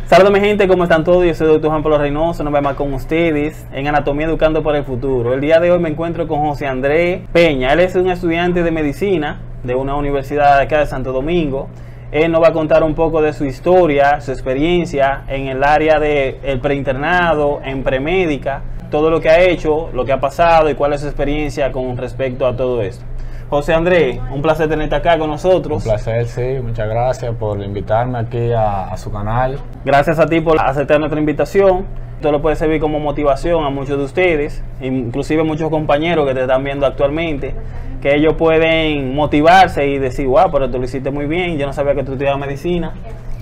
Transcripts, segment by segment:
Saludos mi gente, ¿cómo están todos? Yo soy el Dr. Juan Pablo Reynoso, nos vemos más con ustedes en Anatomía Educando para el Futuro. El día de hoy me encuentro con José Andrés Peña. Él es un estudiante de medicina de una universidad de acá de Santo Domingo. Él nos va a contar un poco de su historia, su experiencia en el área del preinternado, en premédica, todo lo que ha hecho, lo que ha pasado y cuál es su experiencia con respecto a todo esto. José Andrés, un placer tenerte acá con nosotros. Un placer, sí. Muchas gracias por invitarme aquí a su canal. Gracias a ti por aceptar nuestra invitación. Esto lo puede servir como motivación a muchos de ustedes, inclusive muchos compañeros que te están viendo actualmente, que ellos pueden motivarse y decir, wow, pero tú lo hiciste muy bien, yo no sabía que tú estudiabas medicina.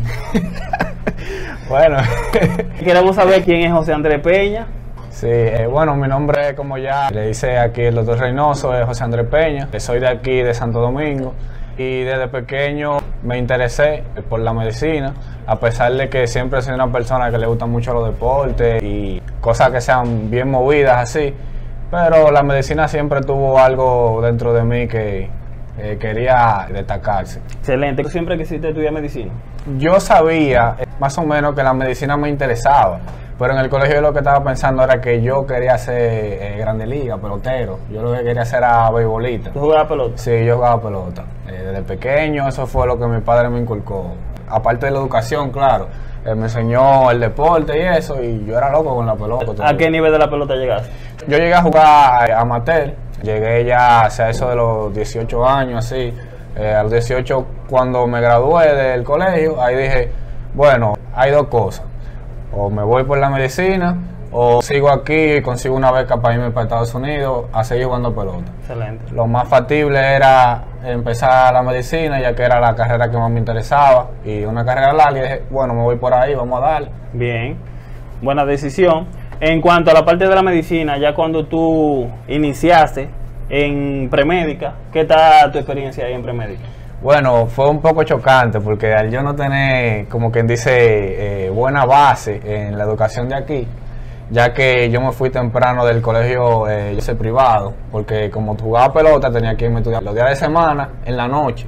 Bueno. Queremos saber quién es José Andrés Peña. Sí, bueno, mi nombre, como ya le dice aquí el doctor Reynoso, es José Andrés Peña. Soy de aquí, de Santo Domingo, y desde pequeño me interesé por la medicina, a pesar de que siempre soy una persona que le gustan mucho los deportes y cosas que sean bien movidas así, pero la medicina siempre tuvo algo dentro de mí que quería destacarse. Excelente. ¿Tú siempre quisiste estudiar medicina? Yo sabía más o menos que la medicina me interesaba, pero en el colegio lo que estaba pensando era que yo quería ser grande liga, pelotero. Yo lo que quería hacer era beisbolista. ¿Tú jugabas pelota? Sí, yo jugaba pelota. Desde pequeño eso fue lo que mi padre me inculcó. Aparte de la educación, claro. Él me enseñó el deporte y eso, y yo era loco con la pelota. ¿A qué nivel de la pelota llegaste? Yo llegué a jugar amateur. Llegué ya hacia eso de los 18 años, así. A los 18, cuando me gradué del colegio, ahí dije, bueno, hay dos cosas. O me voy por la medicina, o sigo aquí y consigo una beca para irme para Estados Unidos a seguir jugando pelota. Excelente. Lo más factible era empezar la medicina, ya que era la carrera que más me interesaba, y una carrera larga, y dije, bueno, me voy por ahí, vamos a darle. Bien, buena decisión. En cuanto a la parte de la medicina, ya cuando tú iniciaste en premédica, ¿qué tal tu experiencia ahí en premédica? Bueno, fue un poco chocante porque al yo no tener, como quien dice, buena base en la educación de aquí, ya que yo me fui temprano del colegio yo sé privado, porque como jugaba pelota tenía que irme a estudiar los días de semana, en la noche.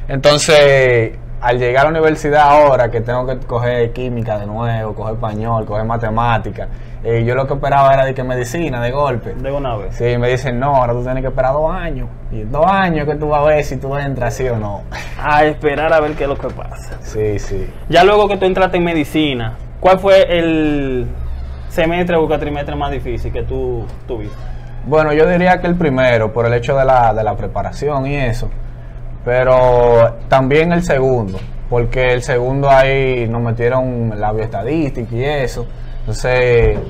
Entonces, al llegar a la universidad ahora, que tengo que coger química de nuevo, coger español, coger matemáticas, yo lo que esperaba era de que medicina, de golpe. De una vez. Sí, me dicen, no, ahora tú tienes que esperar 2 años. Y 2 años que tú vas a ver si tú entras, sí o no. A esperar a ver qué es lo que pasa. Sí, sí. Ya luego que tú entraste en medicina, ¿cuál fue el semestre o cuatrimestre más difícil que tú tuviste? Bueno, yo diría que el primero, por el hecho de la preparación y eso. Pero también el segundo, porque el segundo ahí nos metieron la bioestadística y eso. Entonces,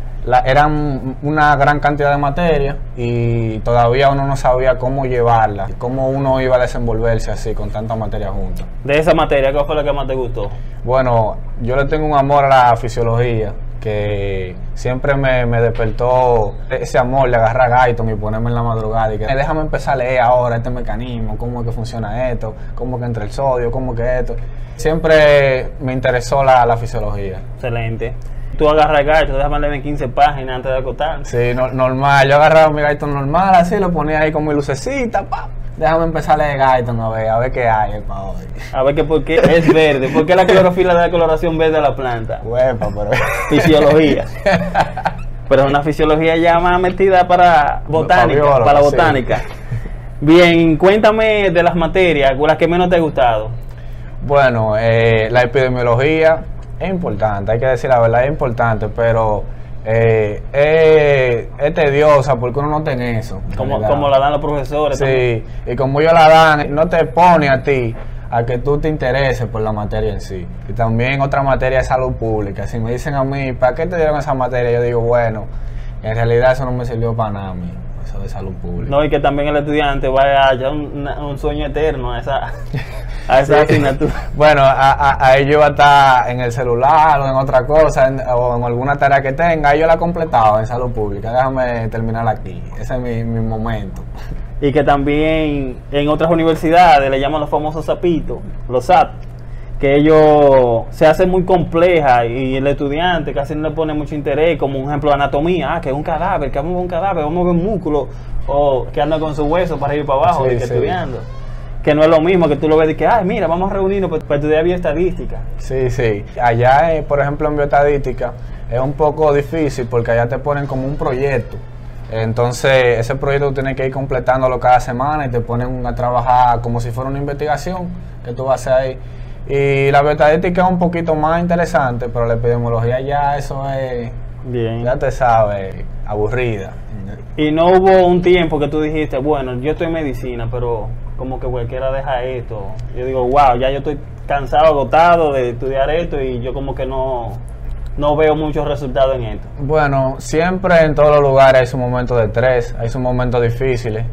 eran una gran cantidad de materias y todavía uno no sabía cómo llevarla, cómo uno iba a desenvolverse así con tantas materias juntas. De esa materia, ¿cuál fue la que más te gustó? Bueno, yo le tengo un amor a la fisiología, que siempre me despertó ese amor de agarrar a Guyton y ponerme en la madrugada y que déjame empezar a leer ahora este mecanismo, cómo es que funciona esto, cómo que entra el sodio, cómo que esto. Siempre me interesó la fisiología. Excelente. Tú agarras el Guyton, déjame leer 15 páginas antes de acostar. Sí, normal. Yo agarraba mi Guyton normal, así, lo ponía ahí con mi lucecita, pa. Déjame empezar a leer Guyton a ver qué hay para hoy. A ver que por qué es verde, por qué la clorofila da la coloración verde a la planta. Huepa, pero... Fisiología. Pero es una fisiología ya más metida para botánica, biólogo, para la botánica. Sí. Bien, cuéntame de las materias, las que menos te ha gustado. Bueno, la epidemiología es importante, hay que decir la verdad, es importante, pero es tediosa porque uno no tiene eso. Como la dan los profesores. Sí, también. y como ellos la dan, no te pone a ti a que tú te intereses por la materia en sí. Y también otra materia es salud pública. Si me dicen a mí, ¿para qué te dieron esa materia? Yo digo, bueno, en realidad eso no me sirvió para nada a mí, eso de salud pública. No, y que también el estudiante vaya a hallar un sueño eterno a esa asignatura. Bueno, a ellos va a estar en el celular o en otra cosa, o en alguna tarea que tenga. Yo la he completado en salud pública. Déjame terminar aquí. Ese es mi momento. Y que también en otras universidades le llaman los famosos sapitos, los SAP, que ellos se hacen muy complejas y el estudiante casi no le pone mucho interés, como un ejemplo de anatomía, que es un cadáver, que vamos a ver un cadáver, vamos a ver un músculo, o que anda con su hueso para ir para abajo, sí, y que sí. estudiando. que no es lo mismo que tú lo ves de que, ay, mira, vamos a reunirnos para estudiar bioestadística. Sí, sí. Allá, por ejemplo, en bioestadística es un poco difícil porque allá te ponen como un proyecto. Entonces, ese proyecto tú tienes que ir completándolo cada semana y te ponen a trabajar como si fuera una investigación que tú vas a hacer ahí. Y la bioestadística es un poquito más interesante, pero la epidemiología ya eso es, Bien. ya te sabes, aburrida. Y no hubo un tiempo que tú dijiste, bueno, yo estoy en medicina, pero como que cualquiera deja esto. Yo digo, wow, ya yo estoy cansado, agotado de estudiar esto y yo como que no veo muchos resultados en esto. Bueno, siempre en todos los lugares hay sus momentos de estrés, hay sus momentos difíciles,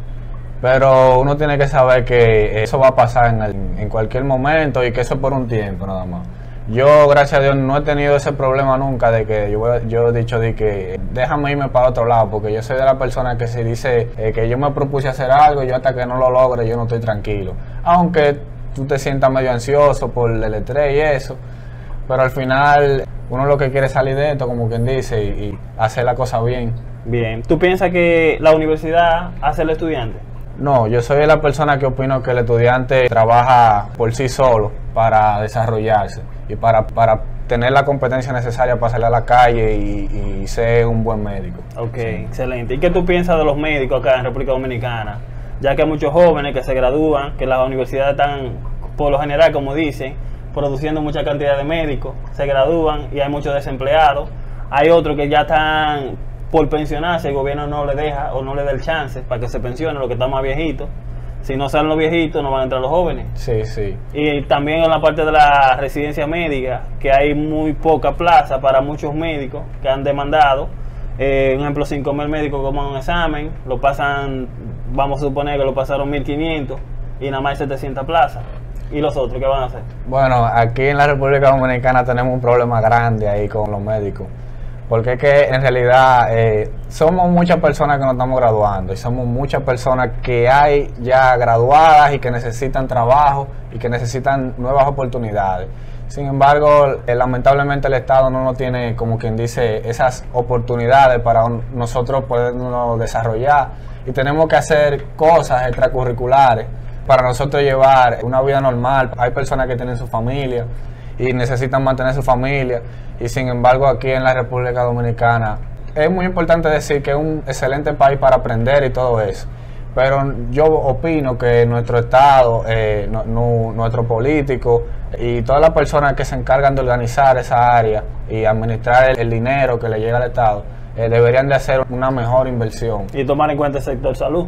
pero uno tiene que saber que eso va a pasar en cualquier momento y que eso es por un tiempo nada más. Yo, gracias a Dios, no he tenido ese problema nunca de que yo he dicho de que déjame irme para otro lado, porque yo soy de la persona que se dice que yo me propuse hacer algo y yo hasta que no lo logre yo no estoy tranquilo. Aunque tú te sientas medio ansioso por el estrés y eso, pero al final uno lo que quiere es salir de esto, como quien dice, y hacer la cosa bien. Bien. ¿Tú piensas que la universidad hace al estudiante? No, yo soy la persona que opino que el estudiante trabaja por sí solo para desarrollarse y para tener la competencia necesaria para salir a la calle y ser un buen médico. Ok, Sí. excelente. ¿Y qué tú piensas de los médicos acá en República Dominicana? Ya que hay muchos jóvenes que se gradúan, que las universidades están, por lo general, como dicen, produciendo mucha cantidad de médicos, se gradúan y hay muchos desempleados. Hay otros que ya están por pensionarse, el gobierno no le deja o no le da el chance para que se pensionen los que están más viejitos. Si no salen los viejitos, no van a entrar los jóvenes. Sí, sí. Y también en la parte de la residencia médica, que hay muy poca plaza para muchos médicos que han demandado. Un ejemplo, 5.000 médicos como un examen, lo pasan, vamos a suponer que lo pasaron 1.500 y nada más hay 700 plazas. ¿Y los otros qué van a hacer? Bueno, aquí en la República Dominicana tenemos un problema grande ahí con los médicos. Porque es que en realidad somos muchas personas que nos estamos graduando y somos muchas personas que hay ya graduadas y que necesitan trabajo y que necesitan nuevas oportunidades. Sin embargo, lamentablemente el Estado no nos tiene, como quien dice, esas oportunidades para nosotros podernos desarrollar y tenemos que hacer cosas extracurriculares para nosotros llevar una vida normal. Hay personas que tienen su familia y necesitan mantener su familia y sin embargo aquí en la República Dominicana es muy importante decir que es un excelente país para aprender y todo eso, pero yo opino que nuestro Estado, nuestro político y todas las personas que se encargan de organizar esa área y administrar el dinero que le llega al Estado deberían de hacer una mejor inversión. Y tomar en cuenta el sector salud.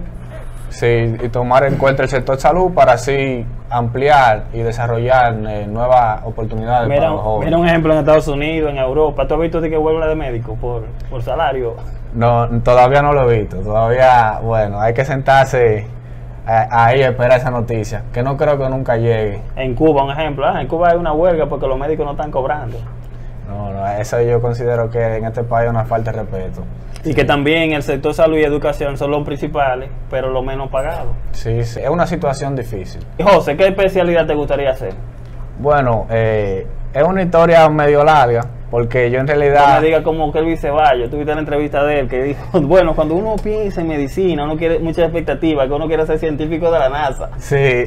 Sí, y tomar en cuenta el sector salud para así ampliar y desarrollar nuevas oportunidades para los jóvenes. Mira un ejemplo en Estados Unidos, en Europa. ¿Tú has visto de que huelga de médicos por salario? No, todavía no lo he visto. Todavía, bueno, hay que sentarse ahí a esperar esa noticia, que no creo que nunca llegue. En Cuba, un ejemplo. En Cuba hay una huelga porque los médicos no están cobrando. No, eso yo considero que en este país es una falta de respeto. Y que también el sector salud y educación son los principales, pero los menos pagados. Sí, sí, es una situación difícil. Y José, ¿qué especialidad te gustaría hacer? Bueno, es una historia medio larga, porque yo en realidad... No me diga como Kelvin Ceballos, tuviste la entrevista de él, que dijo, bueno, cuando uno piensa en medicina, uno quiere muchas expectativas, que uno quiere ser científico de la NASA. Sí.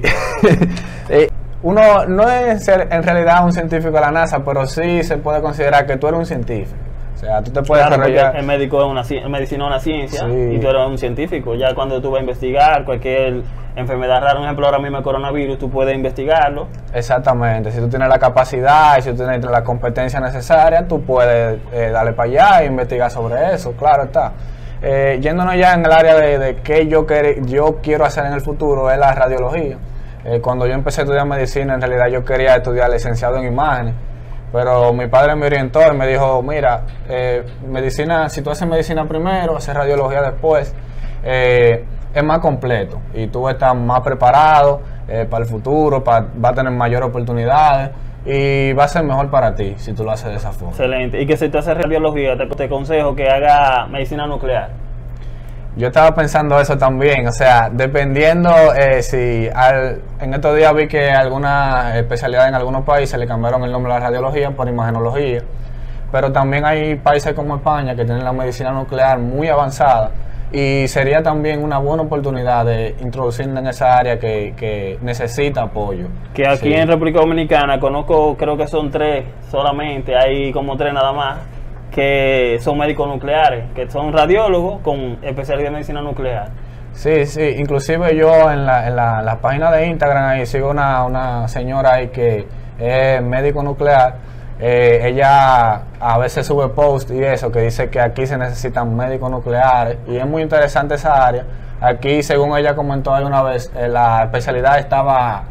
Uno no es ser en realidad un científico de la NASA, pero sí se puede considerar que tú eres un científico. O sea, tú te puedes desarrollar... El médico es el medicina es una ciencia, sí. Y tú eres un científico. Ya cuando tú vas a investigar cualquier enfermedad rara, un ejemplo ahora mismo el coronavirus, tú puedes investigarlo. Exactamente. Si tú tienes la capacidad y si tú tienes la competencia necesaria, tú puedes darle para allá e investigar sobre eso, claro está. Yéndonos ya en el área de qué yo quiero hacer en el futuro, es la radiología. Cuando yo empecé a estudiar medicina, en realidad yo quería estudiar licenciado en imágenes, pero mi padre me orientó y me dijo, mira, medicina, si tú haces medicina primero, haces radiología después, es más completo y tú estás más preparado para el futuro, vas a tener mayores oportunidades y va a ser mejor para ti si tú lo haces de esa forma. Excelente. Y que si te haces radiología, te aconsejo que haga medicina nuclear. Yo estaba pensando eso también, o sea, dependiendo en estos días vi que algunas especialidades en algunos países le cambiaron el nombre a la radiología por imagenología, pero también hay países como España que tienen la medicina nuclear muy avanzada y sería también una buena oportunidad de introducirnos en esa área que necesita apoyo. Que aquí en República Dominicana conozco, creo que son 3 solamente, hay como 3 nada más, que son médicos nucleares, que son radiólogos con especialidad en medicina nuclear. Sí, sí, inclusive yo en la página de Instagram ahí sigo una señora ahí que es médico nuclear. Ella a veces sube post y eso, que dice que aquí se necesitan médicos nucleares y es muy interesante esa área. Aquí, según ella comentó alguna vez, la especialidad estaba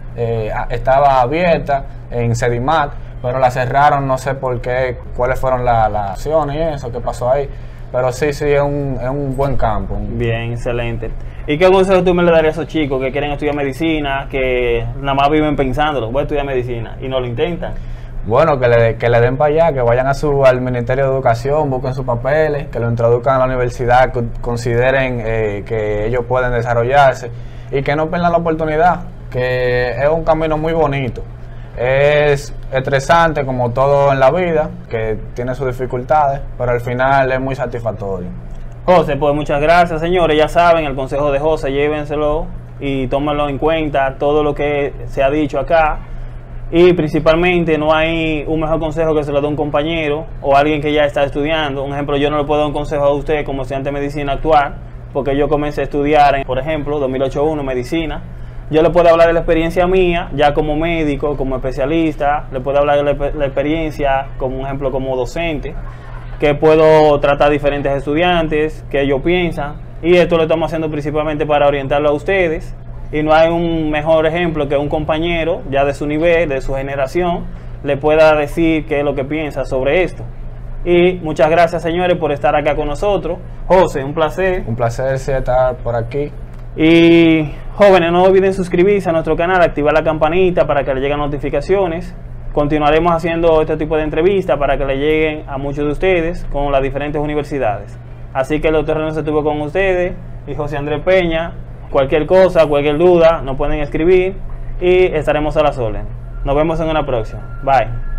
abierta en Sedimat, pero la cerraron, no sé por qué, cuáles fueron las acciones y eso, qué pasó ahí. Pero sí, es un buen campo. Bien, excelente. ¿Y qué consejo tú me le darías a esos chicos que quieren estudiar medicina, que nada más viven pensándolo, voy a estudiar medicina y no lo intentan? Bueno, que le den para allá, que vayan al Ministerio de Educación, busquen sus papeles, que lo introduzcan a la universidad, que consideren que ellos pueden desarrollarse y que no pierdan la oportunidad, que es un camino muy bonito. Es estresante como todo en la vida, que tiene sus dificultades, pero al final es muy satisfactorio. José, pues muchas gracias, señores. Ya saben, el consejo de José, llévenselo y tómenlo en cuenta, todo lo que se ha dicho acá. Y principalmente no hay un mejor consejo que se lo dé un compañero o alguien que ya está estudiando. Un ejemplo, yo no le puedo dar un consejo a usted como estudiante de medicina actual, porque yo comencé a estudiar, por ejemplo, 2008-1 medicina. Yo le puedo hablar de la experiencia mía, ya como médico, como especialista, le puedo hablar de la experiencia, como un ejemplo, como docente, que puedo tratar diferentes estudiantes, que ellos piensan, y esto lo estamos haciendo principalmente para orientarlo a ustedes. Y no hay un mejor ejemplo que un compañero ya de su nivel, de su generación, le pueda decir qué es lo que piensa sobre esto. Y muchas gracias, señores, por estar acá con nosotros. José, un placer. Un placer estar por aquí. Y jóvenes, no olviden suscribirse a nuestro canal, activar la campanita para que le lleguen notificaciones. Continuaremos haciendo este tipo de entrevistas para que le lleguen a muchos de ustedes con las diferentes universidades. Así que el doctor René estuvo con ustedes y José Andrés Peña. Cualquier cosa, cualquier duda, nos pueden escribir y estaremos a las órdenes. Nos vemos en una próxima. Bye.